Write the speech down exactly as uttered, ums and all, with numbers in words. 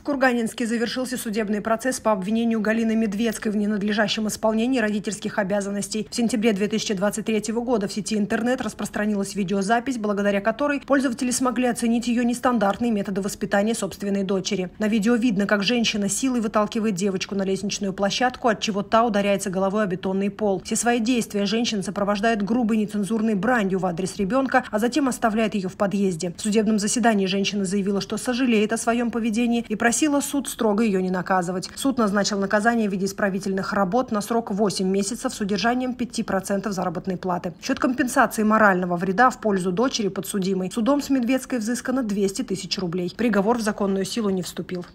Курганинске завершился судебный процесс по обвинению Галины Медведской в ненадлежащем исполнении родительских обязанностей. В сентябре две тысячи двадцать третьего года в сети интернет распространилась видеозапись, благодаря которой пользователи смогли оценить ее нестандартные методы воспитания собственной дочери. На видео видно, как женщина силой выталкивает девочку на лестничную площадку, отчего та ударяется головой о бетонный пол. Все свои действия женщина сопровождает грубой нецензурной бранью в адрес ребенка, а затем оставляет ее в подъезде. В судебном заседании женщина заявила, что сожалеет о своем поведении и просила суд строго ее не наказывать. Суд назначил наказание в виде исправительных работ на срок восемь месяцев с удержанием пяти процентов заработной платы. В счет компенсации морального вреда в пользу дочери подсудимой судом с Медведской взыскано двести тысяч рублей. Приговор в законную силу не вступил.